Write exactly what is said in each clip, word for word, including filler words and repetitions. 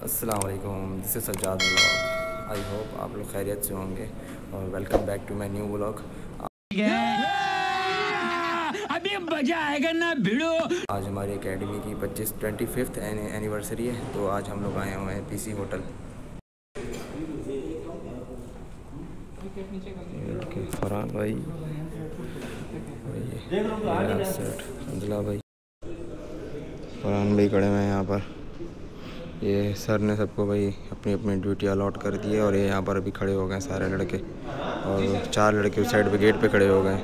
अस्सलाम वालेकुम, this is Sajjad vlog. I hope आप लोग खैरियत से होंगे और welcome back to my new vlog. अभी मजा आएगा ना भिड़ो। आज हमारी एकेडमी की पच्चीस ट्वेंटी फिफ्थ एनिवर्सरी है, तो आज हम लोग आए हुए हैं पीसी होटल। फरहान भाई, अंजला भाई, फरहान भाई खड़े हुए हैं यहाँ पर। ये सर ने सबको भाई अपनी अपनी ड्यूटी अलॉट कर दी है और ये यहाँ पर अभी खड़े हो गए सारे लड़के, और चार लड़के उस साइड पे गेट पे खड़े हो गए।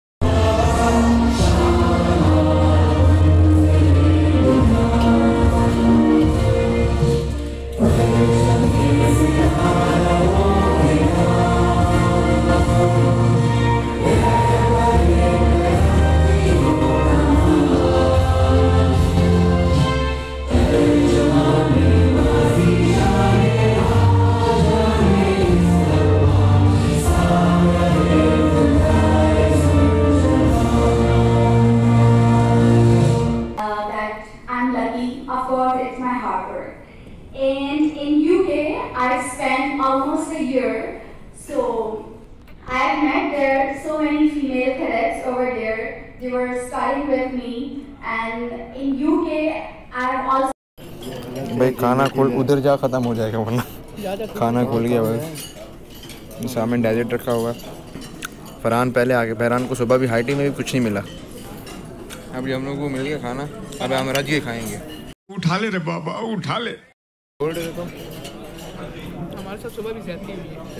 And in U K, I spent almost a year. So I have met there so many female cadets over there. They were studying with me, and in U K, I have also. भाई खाना खोल, उधर जा, ख़त्म हो जाएगा वरना। खाना खोल गया भाई, सामने डेजर्ट रखा हुआ है। फरहान पहले आके, फरहान को सुबह भी हाईटी में भी कुछ नहीं मिला, अभी हम लोग को मिल गया खाना। अब हम रज के खाएंगे। उठा ले रे बाबा, उठा ले। तो हमारे साथ सुबह भी ज़्यादती हुई है,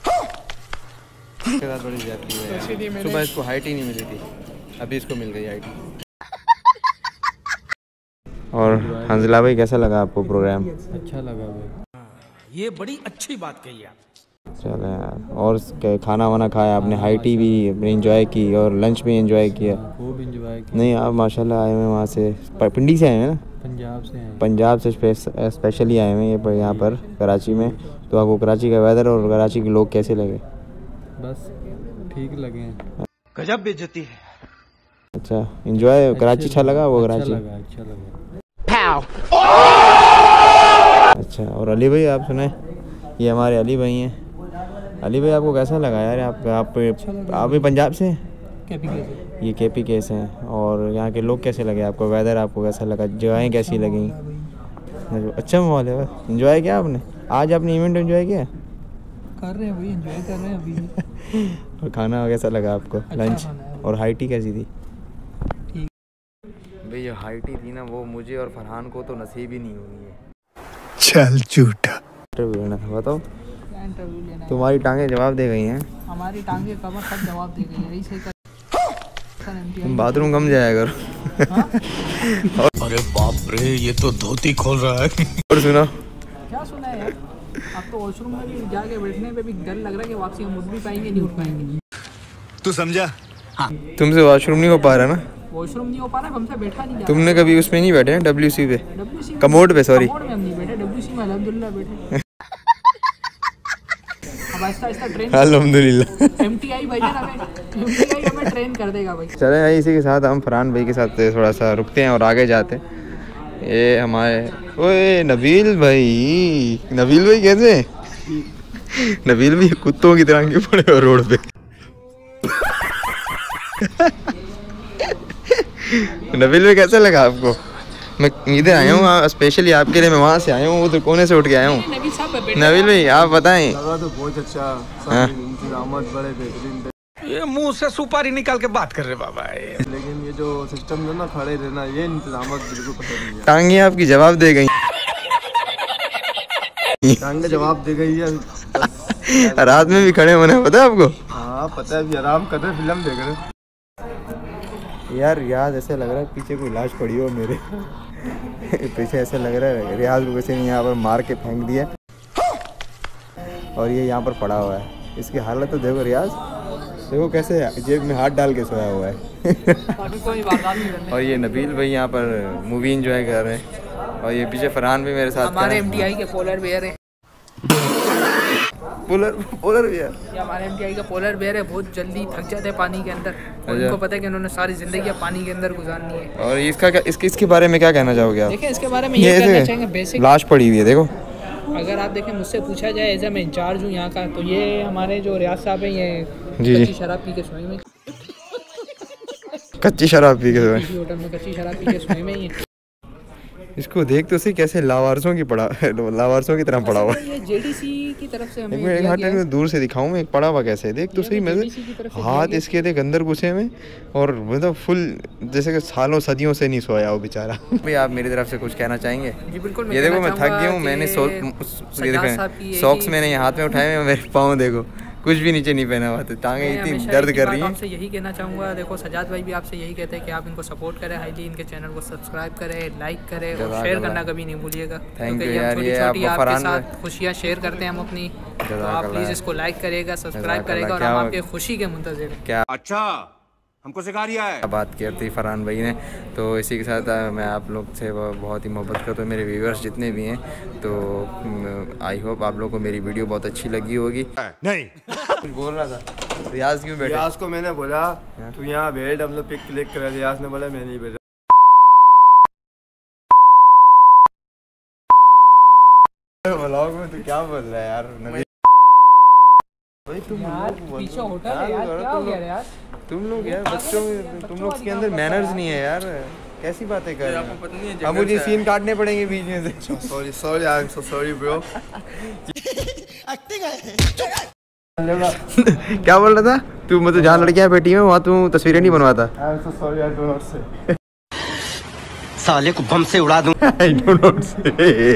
इसके साथ बड़ी ज़्यादती हुई है। सुबह इसको हाइट ही नहीं मिली थी, अभी इसको मिल गई हाइट। और हंजला भाई, कैसा लगा आपको प्रोग्राम? अच्छा लगा भाई, ये बड़ी अच्छी बात कही आप। चलो यार, और खाना वाना खाया आपने, हाइटी भी एंजॉय की और लंच भी एंजॉय किया? खूब एंजॉय किया। नहीं, आप माशाल्लाह आए हुए वहाँ से, पिंडी से आए हैं ना? पंजाब से हैं। पंजाब से स्पेशली आए हुए हैं यहाँ पर कराची में। तो आपको कराची का वेदर और कराची के लोग कैसे लगे? बस ठीक लगे हैं। गजब बेइज्जती है। अच्छा, एंजॉय कराची अच्छा लगा वो? कराची अच्छा लगा, अच्छा लगा। अच्छा, और अली भाई आप सुने, ये हमारे अली भाई हैं। अली भाई आपको कैसा लगा यार? आप आप आप भी पंजाब से हैं? KP case. ये केपी केस हैं। और यहाँ के लोग कैसे लगे आपको? वेदर आपको कैसा लगा? जगहें कैसी लगी? अच्छा माहौल है, एंजॉय किया आपने? आज आपने इवेंट एंजॉय किया? कर रहे हैं भाई, एंजॉय कर रहे हैं अभी। और खाना कैसा लगा आपको? अच्छा लंच और हाइटी कैसी थी? ठीक भाई ये हाइटी थी ना, वो मुझे और फरहान को तो नसीब ही नहीं हुई है। चल झूठा। इंटरव्यू लेना था, बताओ। क्या इंटरव्यू लेना है? तुम्हारी टांगे जवाब दे गई हैं। हमारी टांगे कमर सब जवाब दे गई है। यही सही कर। तुम बाथरूम कम जाया करो। अरे बाप रे, ये तो धोती खोल रहा है। और सुनो, क्या सुना है यार? अब तो वॉशरूम में भी जाके बैठने पे भी डर लग रहा है कि वापसी हम उठ भी पाएंगे नहीं उठ पाएंगे। तू समझा? हाँ। तुमसे वॉशरूम नहीं हो पा रहा ना? वॉशरूम नहीं हो पा रहा, हमसे बैठा नहीं जा रहा। तुमने कभी उसमें नहीं बैठे हैं? डब्ल्यू सी पे, डब्ल्यूसी कमोड पे, सॉरी कमोड में हम नहीं बैठे, डब्ल्यूसी में अल्हम्दुलिल्लाह बैठे। अब आहिस्ता आहिस्ता ट्रेन अल्हम्दुलिल्लाह। एमटीआई भाई है ना, एमटीआई हमें ट्रेन कर देगा भाई। चले भाई, इसी के साथ हम फरहान भाई के साथ थोड़ा सा रुकते हैं और आगे जाते हैं। ये हमारे, ओए नबील भाई, नबील भाई कैसे? नबील भाई कुत्तों की तरह क्यों पड़े हो रोड पे? नबील भाई कैसा लगा आपको? मैं इधर आया हूँ स्पेशली आपके लिए, मैं वहाँ से आया हूँ, उधर कोने से उठ के आया हूँ। नबील भाई आप बताएं। लगा तो बहुत अच्छा, हाँ? इंतजामात बड़े बेहतरीन थे। ये मुंह से सुपारी निकाल के बात कर रहे बाबा। लेकिन ये जो सिस्टम है ना, खड़े रहना, ये इंतजामात बिल्कुल पसंद नहीं है। टांगे आपकी जवाब दे गई। टांगे जवाब दे गई है। रात में भी खड़े होने, पता है आपको? हाँ पता है, अभी आराम कर रहे, फिल्म देख रहे। यार रियाज ऐसे लग रहा है पीछे कोई लाश पड़ी हो मेरे। पीछे ऐसे लग रहा है रियाज को किसी ने यहाँ पर मार के फेंक दिया और ये यहाँ पर पड़ा हुआ है। इसकी हालत तो देखो रियाज, देखो कैसे जेब में हाथ डाल के सोया हुआ है। और ये नबील भाई यहाँ पर मूवी एंजॉय कर रहे हैं और ये पीछे फरहान भी मेरे साथ। हमारे एमटीआई के पोलर बेयर है। पोलर पोलर बेयर, ये हमारे एमटीआई का पोलर बेयर है। बहुत जल्दी थक जाते हैं पानी के अंदर, और इनको पता है कि उन्होंने सारी जिंदगी पानी के अंदर गुजारनी है। और इसका क्या, इसके इसके बारे में क्या कहना चाहोगे आप? देखिए इसके बारे में ये कहना चाहेंगे, बेसिक लाश पड़ी हुई है देखो, अगर आप देखें मुझसे पूछा जाए एज ए मैं इंचार्ज हूँ यहाँ का, तो ये हमारे जो रियाज साहब हैं ये जी जी कच्ची शराब पी के सोए में कच्ची शराब पी के सोए होटल में कच्ची शराब पी के सोए में ही। इसको देख तो सही कैसे लावारसों की पड़ा लावारसों की तरह पड़ा हुआ है। ये जेडीसी की तरफ से हमें एक मिनट दिया हाथ गया है। दूर से दिखाऊं मैं, एक पड़ा हुआ कैसे है देख तो ये सही। मैं J D C की तरफ से हाथ दिया इसके देख अंदर घुसे में, और मतलब फुल जैसे कि सालों सदियों से नहीं सोया वो बेचारा। भाई आप मेरी तरफ से कुछ कहना चाहेंगे? जी बिल्कुल, मैं ये देखो कहना मैं थक गया हूँ, चाहूँगा मैंने कि सो ये सज्जाद साहब की देखें यही- सॉक्स मैंने हाथ में उठाए हुए, मेरे पाँव देखो कुछ भी नीचे नहीं पहना हुआ, तो टांगे मैं इतनी हमेशा दर्द एक ही कर बात रही हैं। आपसे यही कहना चाहूँगा, देखो सजाद भाई भी आपसे यही कहते हैं कि आप इनको सपोर्ट करें हाईली, इनके चैनल को सब्सक्राइब करें, लाइक करें और जज़ाक शेयर अल्लाह। करना कभी नहीं भूलिएगा। Thank क्योंकि you हम यार, छोटी ये छोटी आपको आपके फरहान साथ खुशियाँ शेयर करते हैं हम अपनी, तो जज़ाक आप अल्लाह। प्लीज़ इसको लाइक करिएगा, सब्सक्राइब जज़ाक करिएगा, और अल्लाह। हम क्या- आपके खुशी के मुंतज़िर हैं। क्या अच्छा हमको सिखा रिया है। बात की थी फरहान भाई ने, तो इसी के साथ आ, मैं आप लोग से बहुत ही मोहब्बत करता हूँ, मेरे व्यूअर्स जितने भी हैं, तो आई होप आप लोगों को मेरी वीडियो बहुत अच्छी लगी होगी। नहीं कुछ बोल रहा था रियाज क्यों बैठे? रियाज को मैंने बोला तू यहाँ बैठ, हम लोग पिक क्लिक करा। रियाज ने बोला मैं नहीं बैठा। व्लॉग में तू क्या बोल रहा है यार? नबी भाई तुम यार पीछे होटल है यार, क्या हो गया यार? तुम लोग यार बच्चों में तुम लोग के अंदर मैनर्स नहीं है यार, कैसी बातें कर रहे हैं? अब मुझे सीन काटने पड़ेंगे बीच में से। Sorry sorry I am so sorry bro. क्या बोल रहा था तू? मतलब जहाँ लड़कियाँ बैठी हैं वहाँ तू तस्वीरें नहीं बनवाता? I am so sorry I do not say. साले को बम से उड़ा दूं। I do not say.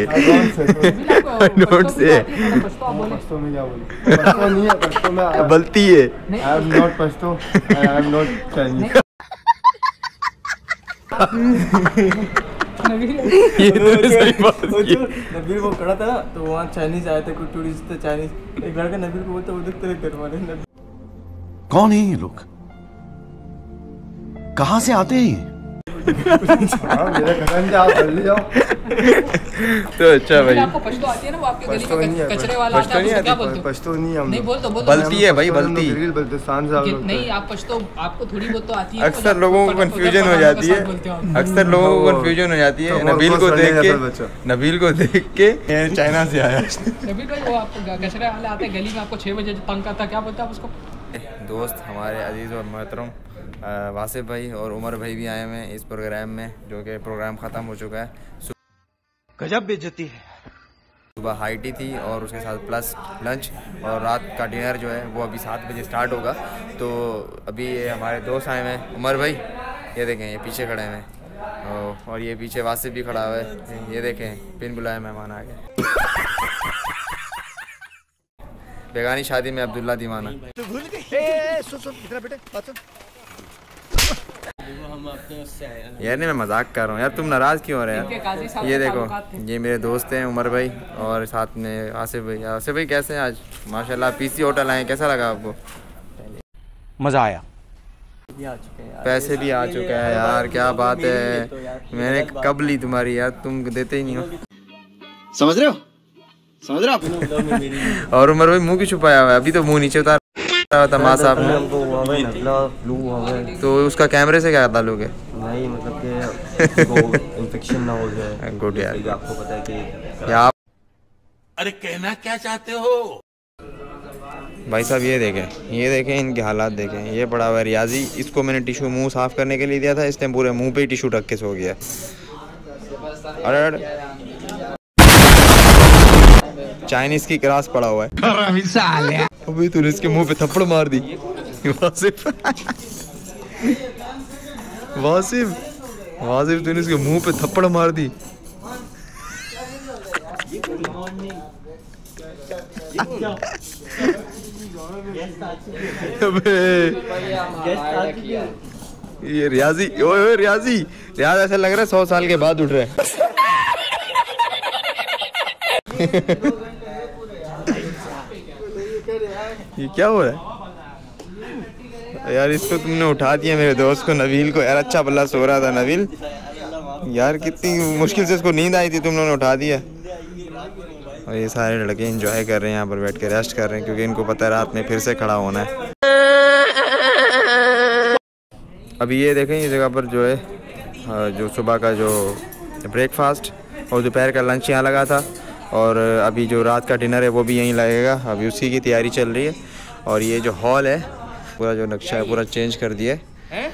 I don't say. Pashto में क्या बोलूं? पश्तो नहीं है, पश्तो में आई गलती है। Am not Pashto, I am not Chinese. ये तो सही बात है। नबील वो खड़ा था ना, तो वहाँ चाइनीज आए थे, कुछ टूरिस्ट थे चाइनीज। एक लड़का नबील को बोलता वो देख तेरे घर वाले। नबील कौन है ये लोग? कहाँ से आते हैं ये? हाँ, मेरा कसम से आप कर ले जाओ। तो अच्छा भाई आपको पश्तो आती है ना, वो आपके गली पश्तो नहीं में है, कचरे वाला आता है, उसको क्या बोलते हो? पश्तो नहीं हम नहीं लोग। बोल तो बोल बल्ती है भाई, हम लोग बल्ती। गिरगिल बल्तिस्तान से हम कि- लोग नहीं थे। आप पश्तो, आपको थोड़ी बहुत तो आती है। अक्सर लोगों को कंफ्यूजन हो जाती है, अक्सर लोगों को कंफ्यूजन हो जाती है। तो नबील को बहुत देख फनी है के बच्चा। नबील को देख के ये चाइना से आया। नबील भाई वो आपको कचरे वाले आते हैं गली में, आपको छह बजे तंग करता, क्या बोलते हैं आप उसको? दोस्त हमारे अजीज़ और मोहतरम वासिफ भाई और उमर भाई भी आए हुए हैं इस प्रोग्राम में, जो कि प्रोग्राम ख़त्म हो चुका है। गजब बेइज्जती है। सुबह हाई टी थी और उसके साथ प्लस लंच, और रात का डिनर जो है वो अभी सात बजे स्टार्ट होगा। तो अभी ये हमारे दोस्त आए हुए हैं, उमर भाई ये देखें, ये पीछे खड़े हुए हैं, और ये पीछे वासिफ भी खड़ा हुआ है। ये देखें बिन बुलाए मेहमान आ गए। बेगानी शादी में अब्दुल्ला दीवाना। यार नहीं मैं मजाक कर रहा हूँ यार, तुम नाराज़ क्यों हो रहे इनके काजी हैं साहब यार? ये के देखो ताल्लुकात थे। ये मेरे दोस्त हैं उमर भाई और साथ में आसिफ भाई। आसिफ भाई कैसे हैं आज? माशाल्लाह पीसी होटल आए, कैसा लगा आपको? मजा आया। पैसे भी आ चुके हैं यार, क्या बात है। मैंने कब ली तुम्हारी यार, तुम देते ही नहीं हो। समझ रहे हो? समझ रहे हो आप? और उमर भाई मुंह क्यों छुपाया हुआ है? अभी तो मुंह नीचे उतार रहा था माँ साहब ने, तो उसका कैमरे से क्या ताल्लुक है? नहीं मतलब कि इन्फेक्शन ना हो जाए। गुड यार। आपको पता है कि या अरे कहना क्या चाहते हो? भाई साहब ये देखें, ये देखें इनके हालात देखें। ये पड़ा हुआ है रियाजी, इसको मैंने टिशू मुंह साफ़ करने के लिए दिया था, इसने पूरे मुंह पे ही टिशू रख के सो गया। अरे अरे चाइनीज की क्रास पड़ा हुआ है। अभी तूने इसके मुंह पे थप्पड़ मार दी। वासिफ वासिफ वासिफ तूने इसके मुंह पे थप्पड़ मार दी। अबे ये रियाजी, ओए ओए रियाजी, रियाज ऐसा लग रहा है सौ साल के बाद उठ रहा है। ये क्या हो रहा है यार? इसको तुमने उठा दिया मेरे दोस्त को, नबील को यार। अच्छा भला सो रहा था नबील यार, कितनी मुश्किल से इसको नींद आई थी, तुम लोगों ने उठा दिया। और ये सारे लड़के एंजॉय कर रहे हैं यहाँ पर बैठ के, रेस्ट कर रहे हैं, क्योंकि इनको पता है रात में फिर से खड़ा होना है। अभी ये देखें इस जगह पर जो है जो सुबह का जो ब्रेकफास्ट और दोपहर का लंच यहाँ लगा था, और अभी जो रात का डिनर है वो भी यहीं लगेगा, अभी उसी की तैयारी चल रही है। और ये जो हॉल है पूरा जो नक्शा है पूरा चेंज कर दिया है।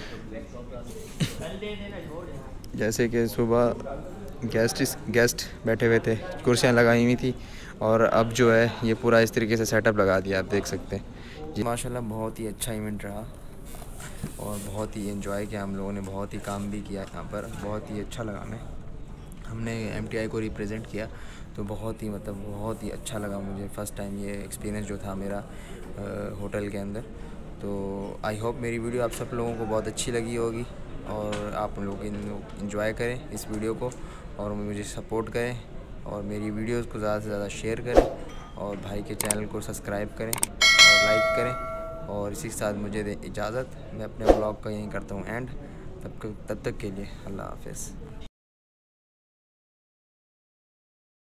जैसे कि सुबह गेस्ट गेस्ट बैठे हुए थे, कुर्सियाँ लगाई हुई थी, और अब जो है ये पूरा इस तरीके से सेटअप लगा दिया, आप देख सकते हैं जी। माशाल्लाह बहुत ही अच्छा इवेंट रहा और बहुत ही एंजॉय किया हम लोगों ने, बहुत ही काम भी किया यहाँ पर, बहुत ही अच्छा लगा हमें। हमने एम टी आई को रिप्रेजेंट किया तो बहुत ही मतलब बहुत ही अच्छा लगा मुझे। फ़र्स्ट टाइम ये एक्सपीरियंस जो था मेरा होटल के अंदर। तो आई होप मेरी वीडियो आप सब लोगों को बहुत अच्छी लगी होगी और आप लोग इंजॉय करें इस वीडियो को और मुझे सपोर्ट करें और मेरी वीडियोस को ज़्यादा से ज़्यादा शेयर करें और भाई के चैनल को सब्सक्राइब करें और लाइक करें। और इसी के साथ मुझे दे इजाज़त, मैं अपने ब्लॉग का यहीं करता हूँ एंड। तब तब तक के लिए अल्लाह हाफ़िज़।